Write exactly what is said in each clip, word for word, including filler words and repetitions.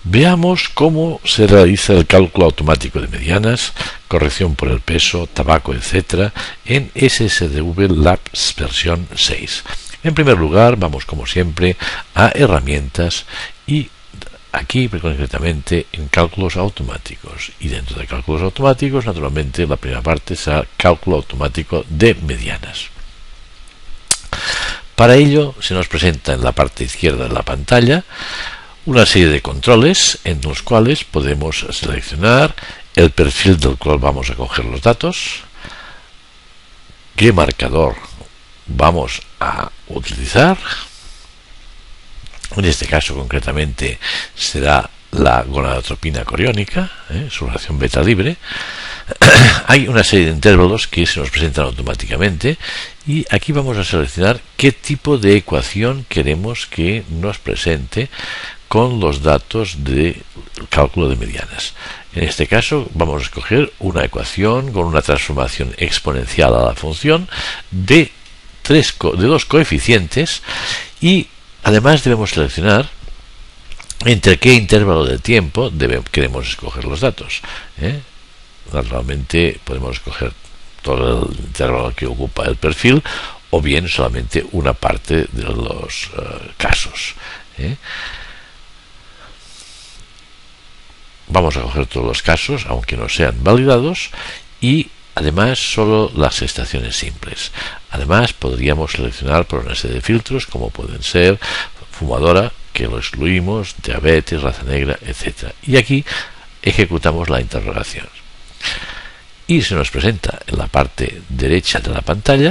Veamos cómo se realiza el cálculo automático de medianas, corrección por el peso, tabaco, etcétera en S S D V Labs versión seis. En primer lugar, vamos como siempre a herramientas y aquí concretamente en cálculos automáticos, y dentro de cálculos automáticos naturalmente la primera parte será cálculo automático de medianas. Para ello se nos presenta en la parte izquierda de la pantalla una serie de controles en los cuales podemos seleccionar el perfil del cual vamos a coger los datos, qué marcador vamos a utilizar. En este caso concretamente será la gonadotropina coriónica, ¿eh? su reacción beta libre. Hay una serie de intervalos que se nos presentan automáticamente y aquí vamos a seleccionar qué tipo de ecuación queremos que nos presente con los datos del cálculo de medianas. En este caso vamos a escoger una ecuación con una transformación exponencial a la función de, tres co de dos coeficientes, y además debemos seleccionar entre qué intervalo de tiempo debe, queremos escoger los datos, ¿eh? Naturalmente podemos escoger todo el intervalo que ocupa el perfil o bien solamente una parte de los uh, casos, ¿eh? Vamos a coger todos los casos, aunque no sean validados, y además solo las estaciones simples. Además podríamos seleccionar por una serie de filtros como pueden ser fumadora, que lo excluimos, diabetes, raza negra, etcétera. Y aquí ejecutamos la interrogación. Y se nos presenta en la parte derecha de la pantalla,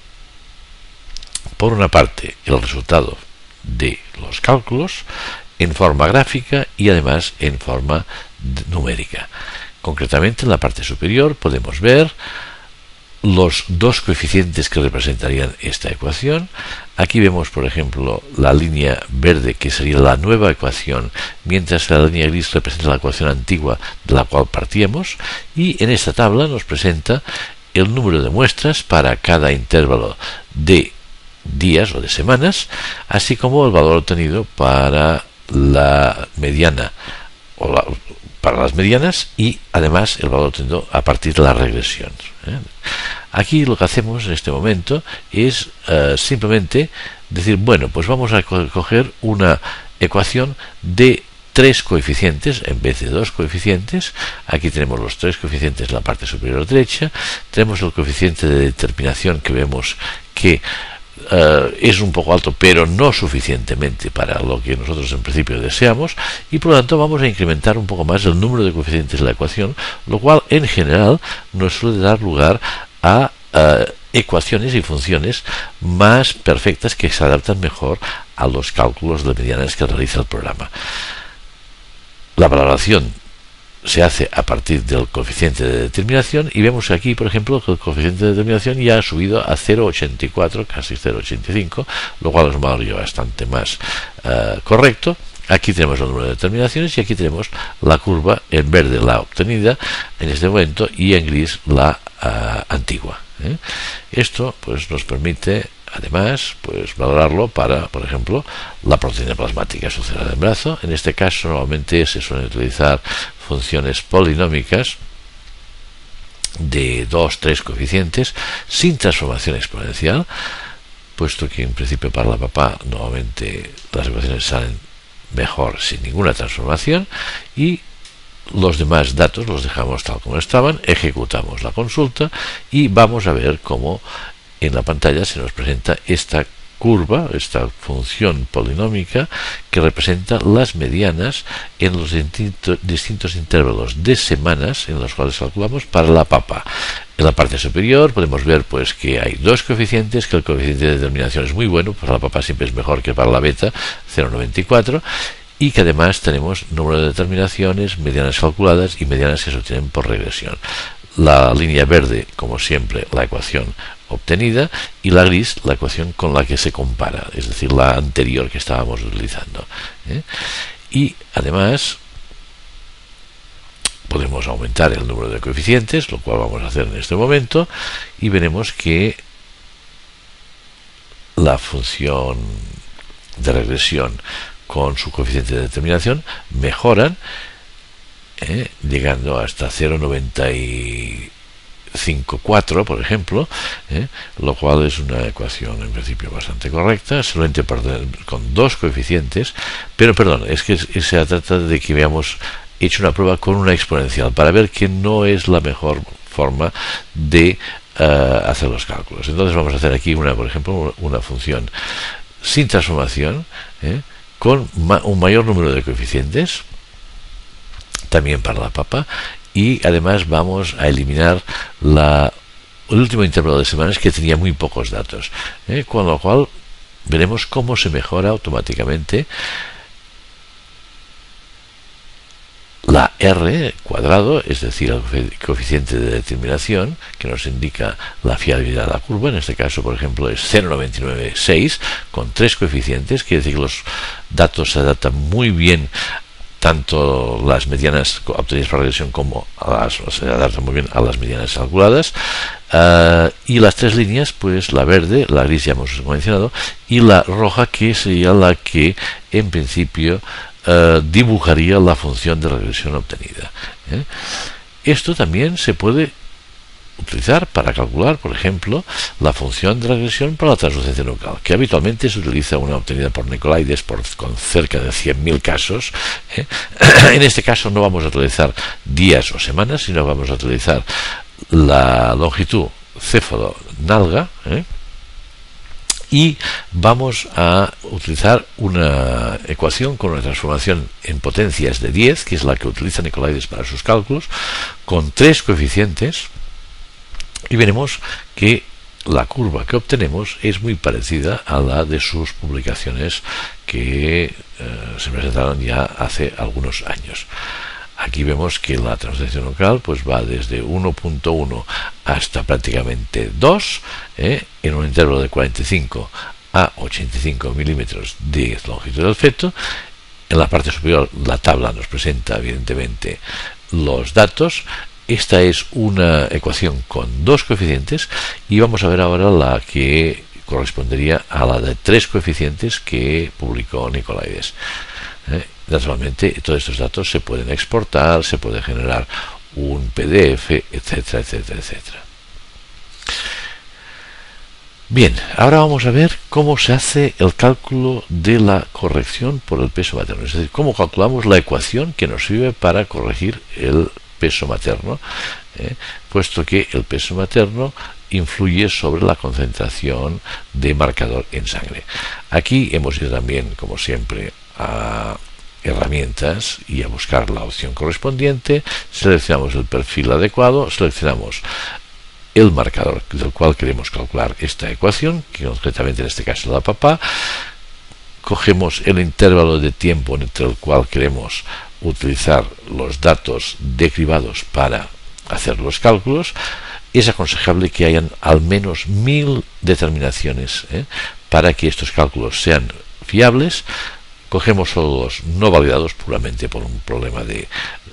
por una parte, el resultado de los cálculos en forma gráfica y además en forma numérica. Concretamente en la parte superior podemos ver los dos coeficientes que representarían esta ecuación. Aquí vemos por ejemplo la línea verde, que sería la nueva ecuación, mientras que la línea gris representa la ecuación antigua de la cual partíamos, y en esta tabla nos presenta el número de muestras para cada intervalo de días o de semanas, así como el valor obtenido para la mediana o la, para las medianas, y además el valor obtenido a partir de la regresión, ¿eh? Aquí lo que hacemos en este momento es uh, simplemente decir, bueno, pues vamos a co coger una ecuación de tres coeficientes en vez de dos coeficientes. Aquí tenemos los tres coeficientes en la parte superior derecha, tenemos el coeficiente de determinación que vemos que Uh, es un poco alto, pero no suficientemente para lo que nosotros en principio deseamos, y por lo tanto vamos a incrementar un poco más el número de coeficientes de la ecuación, lo cual en general nos suele dar lugar a uh, ecuaciones y funciones más perfectas que se adaptan mejor a los cálculos de medianas que realiza el programa. La valoración se hace a partir del coeficiente de determinación, y vemos aquí por ejemplo que el coeficiente de determinación ya ha subido a cero coma ochenta y cuatro, casi cero coma ochenta y cinco, lo cual es un valor ya bastante más uh, correcto. Aquí tenemos el número de determinaciones y aquí tenemos la curva en verde, la obtenida en este momento, y en gris la uh, antigua, ¿eh? Esto pues nos permite además pues valorarlo para, por ejemplo, la proteína plasmática asociada al brazo. En este caso normalmente se suelen utilizar funciones polinómicas de dos, tres coeficientes sin transformación exponencial, puesto que en principio para la papá normalmente las ecuaciones salen mejor sin ninguna transformación, y los demás datos los dejamos tal como estaban, ejecutamos la consulta y vamos a ver cómo en la pantalla se nos presenta esta curva, esta función polinómica que representa las medianas en los distintos, distintos intervalos de semanas en los cuales calculamos para la papa. En la parte superior podemos ver pues que hay dos coeficientes, que el coeficiente de determinación es muy bueno, para la papa siempre es mejor que para la beta, cero coma noventa y cuatro, y que además tenemos número de determinaciones, medianas calculadas y medianas que se obtienen por regresión. La línea verde, como siempre, la ecuación obtenida, y la gris, la ecuación con la que se compara, es decir, la anterior que estábamos utilizando, ¿eh? Y además podemos aumentar el número de coeficientes, lo cual vamos a hacer en este momento, y veremos que la función de regresión con su coeficiente de determinación mejoran, eh, llegando hasta cero coma noventa y cinco cuatro, por ejemplo, eh, lo cual es una ecuación en principio bastante correcta, solamente con dos coeficientes, pero perdón, es que se trata de que veamos hecho una prueba con una exponencial para ver que no es la mejor forma de uh, hacer los cálculos. Entonces vamos a hacer aquí una, por ejemplo, una función sin transformación, eh, con ma un mayor número de coeficientes, también para la papa, y además vamos a eliminar la, el último intervalo de semanas, que tenía muy pocos datos, eh, con lo cual veremos cómo se mejora automáticamente la R cuadrado, es decir, el coeficiente de determinación que nos indica la fiabilidad de la curva. En este caso, por ejemplo, es cero coma noventa y nueve seis con tres coeficientes, quiere decir que los datos se adaptan muy bien, tanto las medianas obtenidas por regresión como a las, se adaptan muy bien a las medianas calculadas. Uh, y las tres líneas, pues la verde, la gris ya hemos mencionado, y la roja, que sería la que en principio Uh, dibujaría la función de regresión obtenida. ¿eh? Esto también se puede utilizar para calcular, por ejemplo, la función de regresión para la translucencia nucal, que habitualmente se utiliza una obtenida por Nicolaides por, con cerca de cien mil casos. ¿eh? En este caso no vamos a utilizar días o semanas, sino vamos a utilizar la longitud céfalo-nalga, ¿eh? y vamos a utilizar una ecuación con una transformación en potencias de diez, que es la que utiliza Nicolaides para sus cálculos, con tres coeficientes, y veremos que la curva que obtenemos es muy parecida a la de sus publicaciones que eh, se presentaron ya hace algunos años. Aquí vemos que la translucencia nucal pues va desde uno punto uno hasta prácticamente dos, ¿eh? en un intervalo de cuarenta y cinco a ochenta y cinco milímetros de longitud del efecto. En la parte superior la tabla nos presenta evidentemente los datos. Esta es una ecuación con dos coeficientes, y vamos a ver ahora la que correspondería a la de tres coeficientes que publicó Nicolaides. ¿eh? Naturalmente, todos estos datos se pueden exportar, se puede generar un P D F, etcétera, etcétera, etcétera. Bien, ahora vamos a ver cómo se hace el cálculo de la corrección por el peso materno, es decir, cómo calculamos la ecuación que nos sirve para corregir el peso materno, ¿eh? puesto que el peso materno influye sobre la concentración de marcador en sangre. Aquí hemos ido también, como siempre, a herramientas y a buscar la opción correspondiente. Seleccionamos el perfil adecuado, seleccionamos el marcador del cual queremos calcular esta ecuación, que concretamente en este caso la papá. Cogemos el intervalo de tiempo entre el cual queremos utilizar los datos derivados para hacer los cálculos. Es aconsejable que hayan al menos mil determinaciones, ¿eh? para que estos cálculos sean fiables. Cogemos solo los no validados puramente por un problema de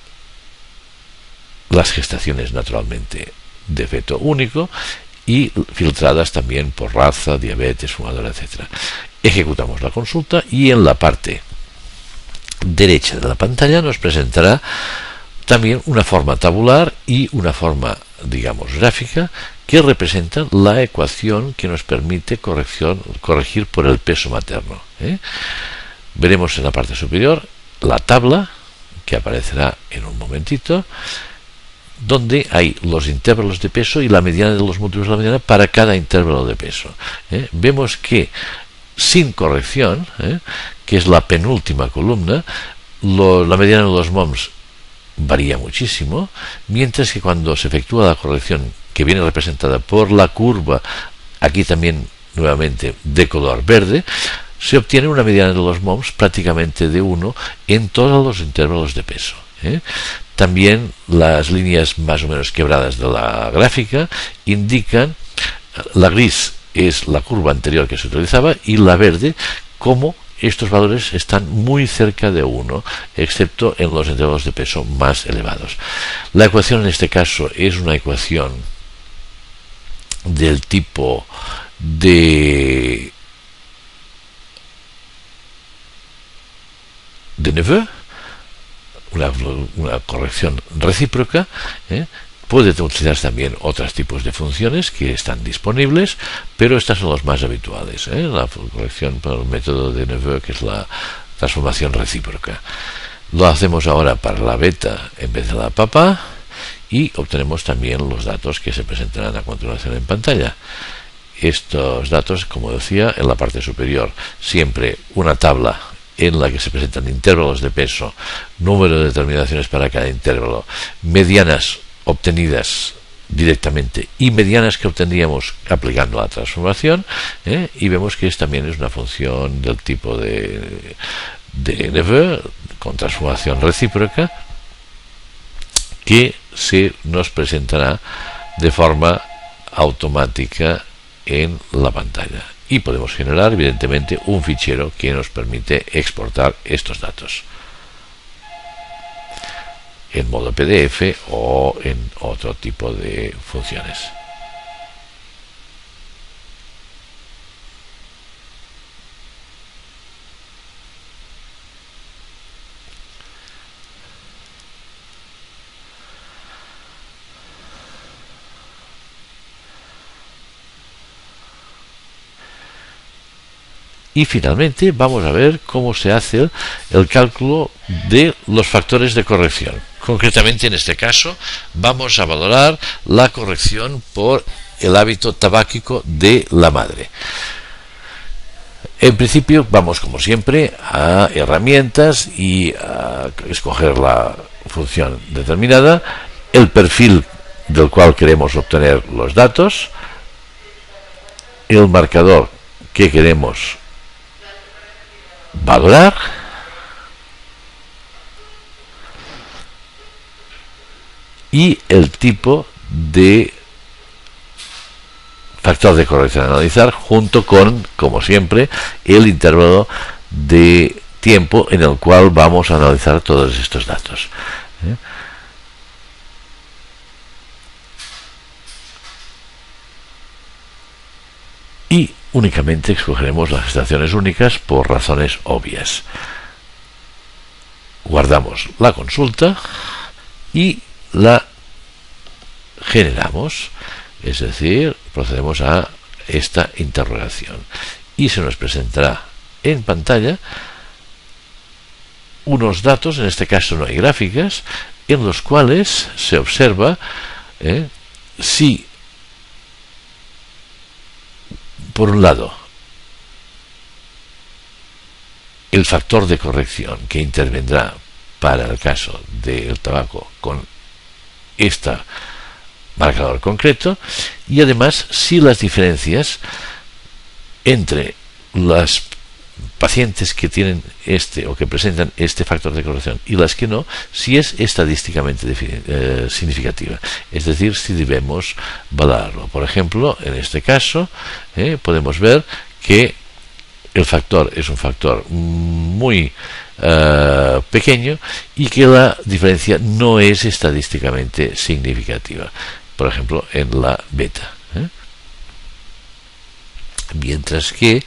las gestaciones naturalmente de feto único, y filtradas también por raza, diabetes, fumadora, etcétera. Ejecutamos la consulta y en la parte derecha de la pantalla nos presentará también una forma tabular y una forma, digamos, gráfica, que representa la ecuación que nos permite corrección, corregir por el peso materno. ¿eh? Veremos en la parte superior la tabla, que aparecerá en un momentito, donde hay los intervalos de peso y la mediana de los múltiplos de la mediana para cada intervalo de peso. ¿eh? Vemos que sin corrección, ¿eh? que es la penúltima columna, lo, la mediana de los M O M S varía muchísimo, mientras que cuando se efectúa la corrección, que viene representada por la curva, aquí también nuevamente de color verde, se obtiene una mediana de los M O M S prácticamente de uno en todos los intervalos de peso. ¿eh? También las líneas más o menos quebradas de la gráfica indican, la gris es la curva anterior que se utilizaba, y la verde como estos valores están muy cerca de uno, excepto en los intervalos de peso más elevados. La ecuación en este caso es una ecuación del tipo de de Neveu, una, una corrección recíproca, ¿eh? Puede utilizarse también otros tipos de funciones que están disponibles, pero estas son las más habituales, ¿eh? La corrección por el método de Neveu, que es la transformación recíproca. Lo hacemos ahora para la beta en vez de la papa y obtenemos también los datos que se presentarán a continuación en pantalla. Estos datos, como decía, en la parte superior, siempre una tabla en la que se presentan intervalos de peso, número de determinaciones para cada intervalo, medianas obtenidas directamente y medianas que obtendríamos aplicando la transformación, ¿eh? Y vemos que es, también es una función del tipo de, de Neveu con transformación recíproca que se nos presentará de forma automática en la pantalla, y podemos generar evidentemente un fichero que nos permite exportar estos datos en modo P D F o en otro tipo de funciones. Y finalmente vamos a ver cómo se hace el cálculo de los factores de corrección. Concretamente, en este caso, vamos a valorar la corrección por el hábito tabáquico de la madre. En principio, vamos como siempre a herramientas y a escoger la función determinada, el perfil del cual queremos obtener los datos, el marcador que queremos valorar y el tipo de factor de corrección a analizar, junto con, como siempre, el intervalo de tiempo en el cual vamos a analizar todos estos datos. ¿Eh? Y únicamente escogeremos las estaciones únicas por razones obvias. Guardamos la consulta y la generamos, es decir, procedemos a esta interrogación y se nos presentará en pantalla unos datos, en este caso no hay gráficas, en los cuales se observa eh, si por un lado el factor de corrección que intervendrá para el caso del tabaco con este marcador concreto, y además si las diferencias entre las pacientes que tienen este o que presentan este factor de corrección y las que no, si es estadísticamente eh, significativa, es decir, si debemos valorarlo. Por ejemplo, en este caso eh, podemos ver que el factor es un factor muy uh, pequeño y que la diferencia no es estadísticamente significativa, por ejemplo en la beta, ¿eh? Mientras que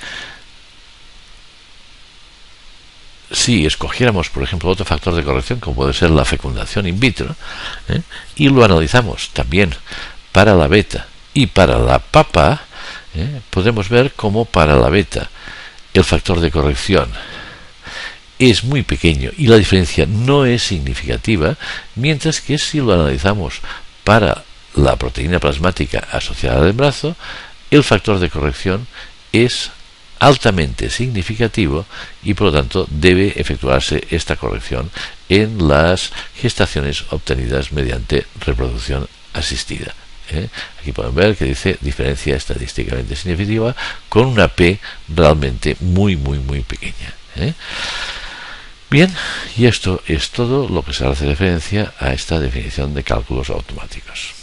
si escogiéramos, por ejemplo, otro factor de corrección como puede ser la fecundación in vitro, ¿eh? y lo analizamos también para la beta y para la papa, ¿eh? podemos ver cómo para la beta el factor de corrección es muy pequeño y la diferencia no es significativa, mientras que si lo analizamos para la proteína plasmática asociada al embarazo, el factor de corrección es altamente significativo y por lo tanto debe efectuarse esta corrección en las gestaciones obtenidas mediante reproducción asistida. ¿Eh? Aquí pueden ver que dice diferencia estadísticamente significativa con una P realmente muy muy muy pequeña. ¿Eh? Bien, y esto es todo lo que se hace referencia a esta definición de cálculos automáticos.